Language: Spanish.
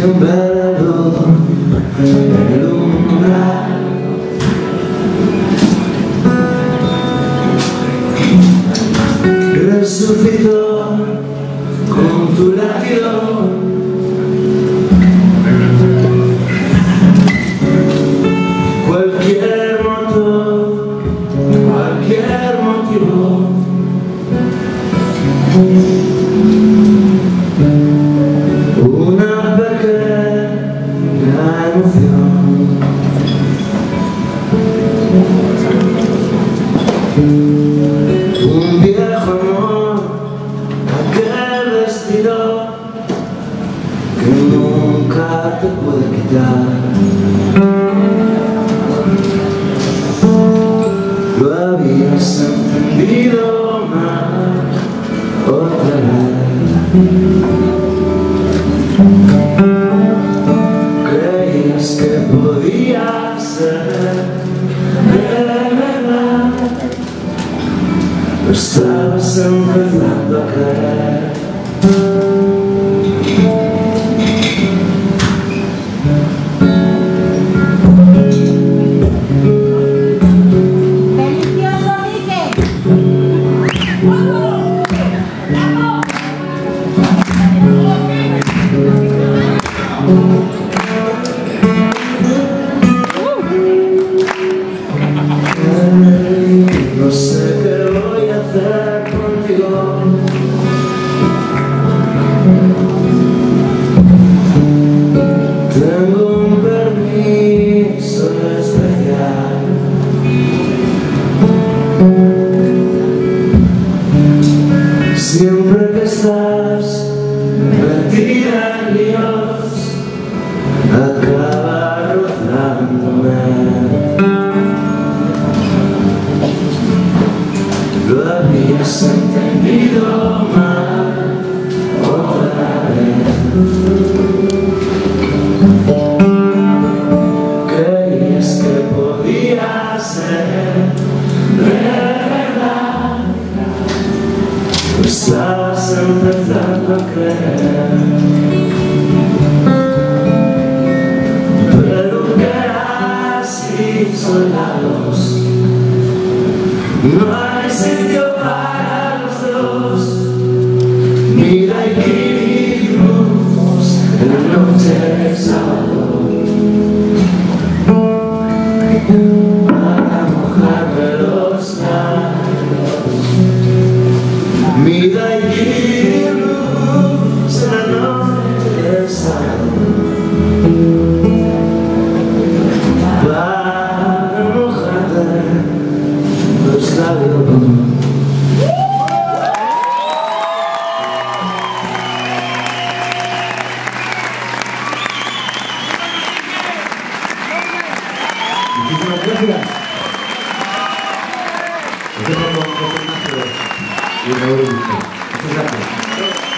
un velo en el umbral. Resucitó con tu latido, cualquier motor, cualquier motivo. Una pequeña emoción, un viejo amor, aquel vestido que nunca te puede quitar. Lo habías entendido mal otra vez. Creías que podía ser de verdad, lo estabas empezando a creer. No sé qué voy a hacer contigo. Tengo un permiso especial. Siempre que estás metida en líos, acaba rozándome. Lo habías entendido mal otra vez. Creías que podía ser de verdad, lo estabas empezando a creer. Pero que así soldados no hay sitio para los dos. Mira y cruz en la noche del sábado para mojarme los labios. Mira y cruz en la noche del sábado para mojarte los labios. Muchísimas gracias. Nos vemos con José Ignacio y Raúl. Muchas gracias.